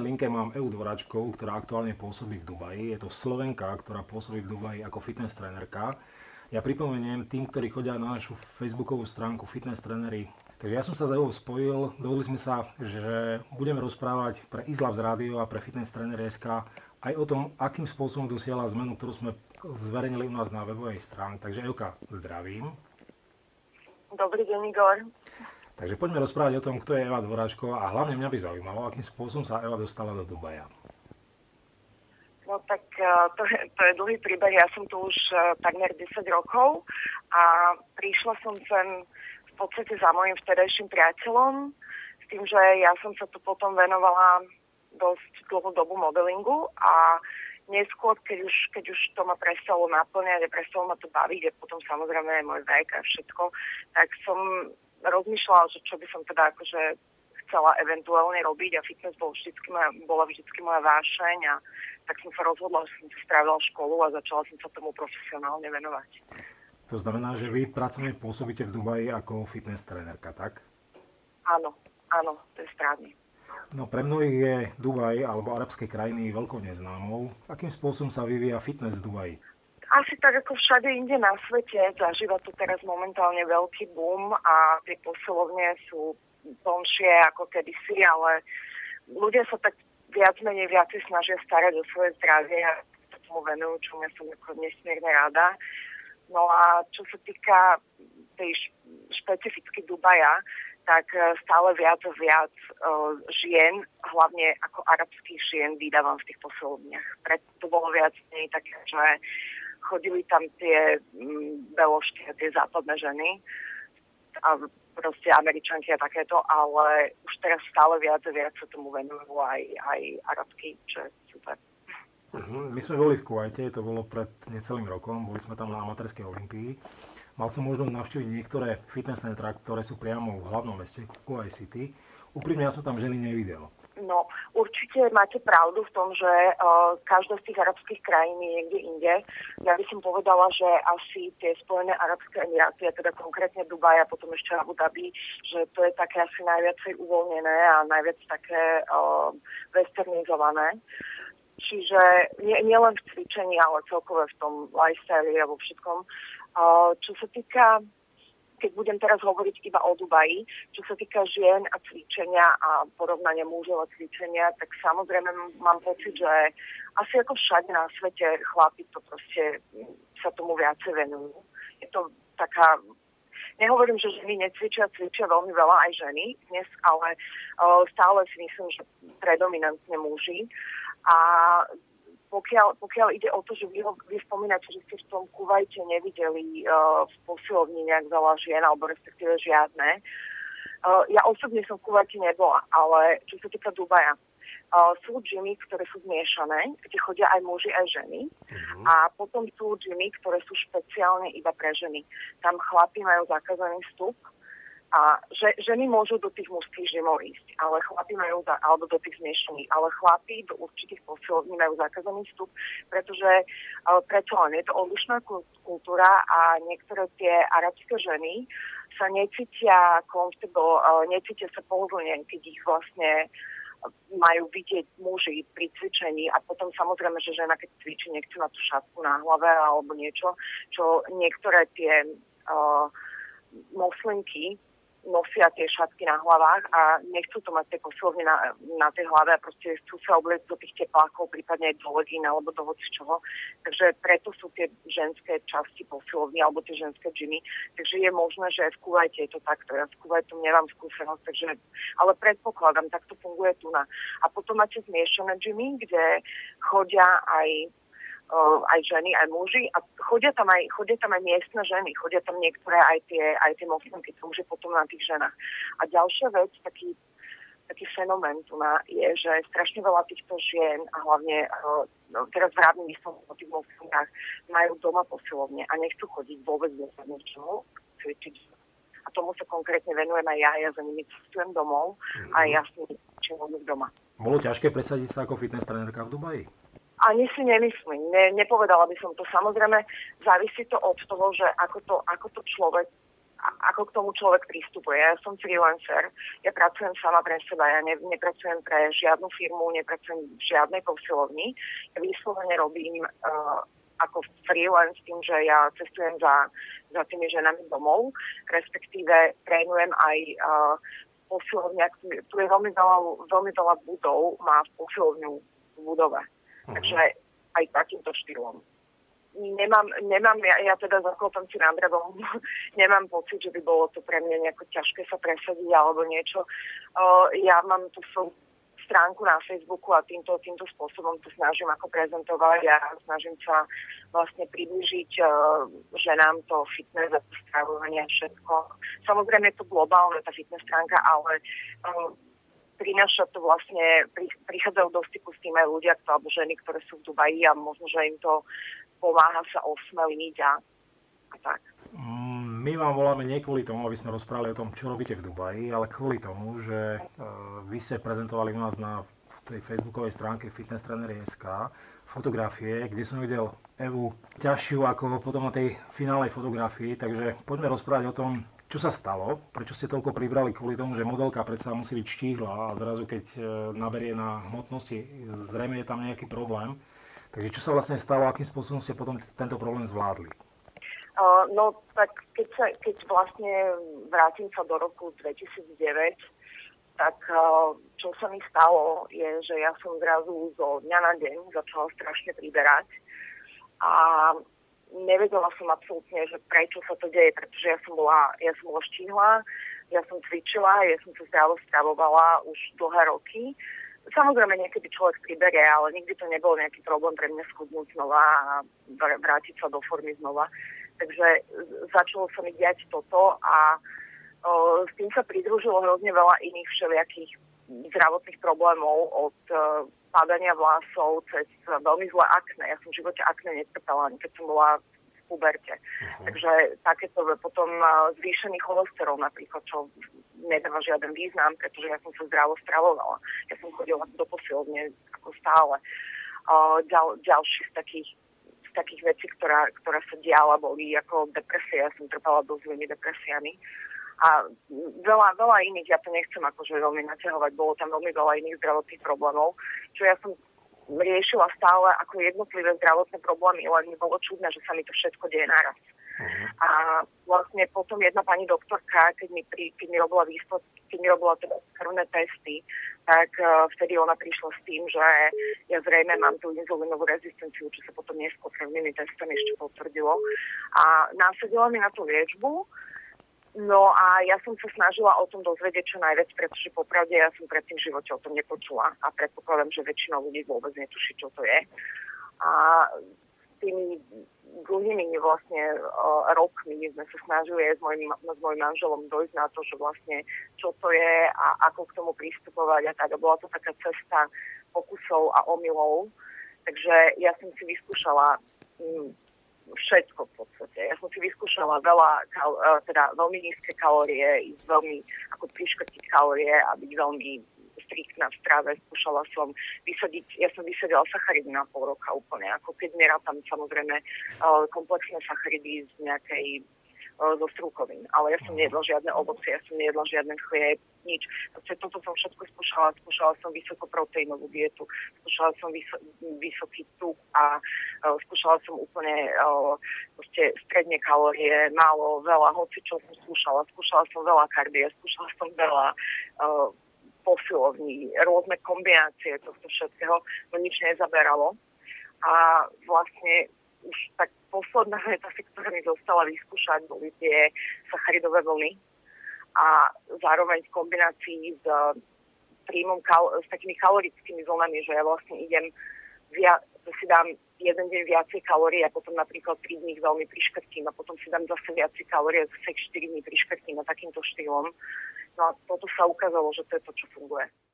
linke mám Evu Dvoráčkovú, ktorá aktuálne pôsobí v Dubaji. Je to Slovenka, ktorá pôsobí v Dubaji ako fitness trénerka. Ja pripomeniem tým, ktorí chodia na našu facebookovú stránku Fitness Tréneri. Takže ja som sa s Evou spojil, dohodli sme sa, že budeme rozprávať pre Islavs Radio a pre Fitness Tréner.sk aj o tom, akým spôsobom dosiahla zmenu, ktorú sme zverejnili u nás na webovej stránke. Takže Evka, zdravím. Dobrý deň, Igor. Takže poďme rozprávať o tom, kto je Eva Dvoráčková a hlavne mňa by zaujímalo, akým spôsobom sa Eva dostala do Dubaja. No tak to je dlhý príbeh. Ja som tu už takmer 10 rokov a prišla som sem v podstate za mojím vtedajším priateľom s tým, že ja som sa tu potom venovala dosť dlhú dobu modelingu a neskôr, keď už to ma prestalo naplňať a prestalo ma to baviť a potom samozrejme aj môj vek a všetko, tak som rozmýšľala, že čo by som teda akože chcela eventuálne robiť a fitness bola vždycky moja vášeň a tak som sa rozhodla, že som si spravila školu a začala som sa tomu profesionálne venovať. To znamená, že vy pracovne pôsobíte v Dubaji ako fitness trénerka, tak? Áno, to je správne. No pre mnohých je Dubaj alebo arabské krajiny veľkou neznámou. Akým spôsobom sa vyvíja fitness v Dubaji? Asi tak ako všade inde na svete, zažíva to teraz momentálne veľký boom a tie posilovne sú plnšie ako kedysi, ale ľudia sa tak viacej snažia starať o svoje zdravie a tomu venujú, čo ja som ako nesmierne rada. No a čo sa týka tej špecificky Dubaja, tak stále viac a viac žien, hlavne ako arabských žien, vydávam v tých posilovniach. Preto to bolo viac menej také, že chodili tam tie beložky a tie západné ženy a proste Američanky a takéto, ale už teraz stále viac a viac sa tomu venujú aj arabky, čo je super. My sme boli v Kuvajte, to bolo pred necelým rokom, boli sme tam na amatérskej olympii. Mal som možnosť navštíviť niektoré fitness centra, ktoré sú priamo v hlavnom meste, v Kuwait City. Úprimne ja som tam ženy nevidel. No, určite máte pravdu v tom, že každá z tých arabských krajín je niekde inde. Ja by som povedala, že asi tie Spojené arabské emiráty, a teda konkrétne Dubaj a potom ešte Abu Dhabi, že to je také asi najviacej uvoľnené a najviac také westernizované. Čiže nie len v cvičení, ale celkové v tom lifestyle a vo všetkom. Čo sa týka, keď budem teraz hovoriť iba o Dubaji, čo sa týka žien a cvičenia a porovnania mužov a cvičenia, tak samozrejme mám pocit, že asi ako všade na svete chlapi to proste sa tomu viacej venujú. Je to taká, nehovorím, že ženy necvičia, cvičia veľmi veľa aj ženy dnes, ale stále si myslím, že predominantne muži. A pokiaľ ide o to, že vy spomínate, že ste v tom Kuvajte nevideli v posilovni nejak veľa žien, alebo respektíve žiadne. Ja osobne som v Kuvajte nebola, ale čo sa týka Dubaja, sú gymy, ktoré sú zmiešané, kde chodia aj muži, aj ženy. A potom sú gymy, ktoré sú špeciálne iba pre ženy. Tam chlapi majú zakázaný vstup. A ženy môžu do tých mužských žymov ísť, ale chlapi majú, alebo do tých zmiešaných, ale chlapi do určitých posilovní majú zakázaný vstup, pretože preto len je to odlišná kultúra a niektoré tie arabské ženy sa necítia comfortable, necítia sa pohodlne, keď ich vlastne majú vidieť muži pri cvičení a potom samozrejme, že žena keď cvičí, nechce na tú šatku na hlave alebo niečo, čo niektoré tie moslimky nosia tie šatky na hlavách a nechcú to mať tie posilovne na tej hlave a proste chcú sa obliecť do tých teplákov, prípadne aj do legín alebo do hoci čoho. Takže preto sú tie ženské časti posilovne alebo tie ženské gymy. Takže je možné, že aj v Kuvajte je to takto. Ja v Kuvajtu nemám skúsenosť, takže, ale predpokladám, tak to funguje tu na. A potom máte zmiešané gymy, kde chodia aj ženy, aj muži a chodia tam aj miestne ženy, chodia tam niektoré aj tie moslimky, to už je potom na tých ženách. A ďalšia vec, taký fenomén tu je, že strašne veľa týchto žien a hlavne teraz vravím som o tých moslimkách, majú doma posilovne a nechcú chodiť vôbec do ničomu cvičiť. A tomu sa konkrétne venujem aj ja za nimi cestujem domov a ja s nimi cvičím doma. Bolo ťažké presadiť sa ako fitness trénerka v Dubaji? Ani si nemyslím. Nepovedala by som to. Samozrejme, závisí to od toho, že ako to človek ako k tomu človek pristupuje. Ja som freelancer, ja pracujem sama pre seba, ja nepracujem pre žiadnu firmu, nepracujem v žiadnej posilovni. Ja vyslovene robím ako freelance tým, že ja cestujem za tými ženami domov, respektíve trénujem aj posilovňa, tu je veľmi veľa budov, má posilovňu v budove. Takže aj takýmto štýlom. Nemám ja teda zaklopem si nad drevom, nemám pocit, že by bolo to pre mňa nejako ťažké sa presadiť alebo niečo. Ja mám tú svoju stránku na Facebooku a týmto spôsobom to snažím ako prezentovať a snažím sa vlastne priblížiť ženám to fitness a stravovanie a všetko. Samozrejme je to globálne, tá fitness stránka, ale prináša to vlastne, prichádzajú do styku s tým aj ľudia, alebo ženy, ktoré sú v Dubaji a možno, že im to pomáha sa osmeliť a tak. My vám voláme nie kvôli tomu, aby sme rozprávali o tom, čo robíte v Dubaji, ale kvôli tomu, že vy ste prezentovali u nás na tej facebookovej stránke fitnesstrainery.sk fotografie, kde som videl Evu ťažšiu ako potom na tej finálnej fotografii, takže poďme rozprávať o tom, čo sa stalo, prečo ste toľko pribrali kvôli tomu, že modelka predsa musí byť štíhla a zrazu keď naberie na hmotnosti, zrejme je tam nejaký problém. Takže čo sa vlastne stalo, akým spôsobom ste potom tento problém zvládli? No tak keď vlastne vrátim sa do roku 2009, tak čo sa mi stalo je, že ja som zrazu zo dňa na deň začala strašne priberať a nevedela som absolútne, že prečo sa to deje, pretože ja som bola štíhla, ja som cvičila, ja som sa zdravo stravovala už dlhé roky. Samozrejme, niekedy človek priberie, ale nikdy to nebol nejaký problém pre mňa schudnúť znova a vrátiť sa do formy znova. Takže začalo sa mi diať toto a s tým sa pridružilo hrozne veľa iných všelijakých zdravotných problémov od padania vlasov cez veľmi zlé akné. Ja som v živote akné netrpela, keď som bola v puberte. Takže takéto potom zvýšený cholesterol napríklad, čo nedáva žiaden význam, pretože ja som sa zdravo stravovala. Ja som chodila do posilovne ako stále. Ďalší z takých vecí, ktorá sa diala, boli ako depresie. Ja som trpela dosť veľmi depresiami. A veľa iných, ja to nechcem akože veľmi naťahovať, bolo tam veľmi veľa iných zdravotných problémov, čo ja som riešila stále ako jednotlivé zdravotné problémy, len mi bolo čudné, že sa mi to všetko deje naraz. A vlastne potom jedna pani doktorka, keď mi robila teda krvné testy, tak vtedy ona prišla s tým, že ja zrejme mám tú inzulínovú rezistenciu, čo sa potom neskôr krvnými testami ešte potvrdilo. A násadila mi na tú liečbu. No a ja som sa snažila o tom dozvedieť čo najviac, pretože popravde ja som predtým v živote o tom nepočula a predpokladám, že väčšina ľudí vôbec netuší, čo to je. A tými dlhými vlastne rokmi sme sa snažili s mojim manželom dojsť na to, že vlastne čo to je a ako k tomu pristupovať a tak. A bola to taká cesta pokusov a omylov. Takže ja som si vyskúšala všetko v podstate. Ja som si vyskúšala veľmi nízke kalórie, veľmi ako priškrtiť kalórie a byť veľmi striktná v strave. Skúšala som ja som vysadila sacharidy na pol roka úplne, ako keď nerátam samozrejme komplexné sacharidy z nejakej zo strukovín. Ale ja som nejedla žiadne ovocie, ja som nejedla žiadny chlieb, nič. Toto som všetko skúšala. Skúšala som vysokoproteínovú dietu, skúšala som vysoký tuk a skúšala som úplne stredne kalórie, málo, veľa, hoci čo som skúšala. Skúšala som veľa kardia, skúšala som veľa posilovní, rôzne kombinácie tohto všetkého, no nič nezaberalo. A vlastne už tak posledná vec, ktorá mi zostala vyskúšať, boli tie sacharidové vlny a zároveň v kombinácii s príjmom s takými kalorickými vlnami, že ja vlastne si dám jeden deň viacej kalórií a potom napríklad 3 dní veľmi priškrtím a potom si dám zase viacej kalórií a zase 4 dní priškrtím a takýmto štýlom. No a toto sa ukázalo, že to je to, čo funguje.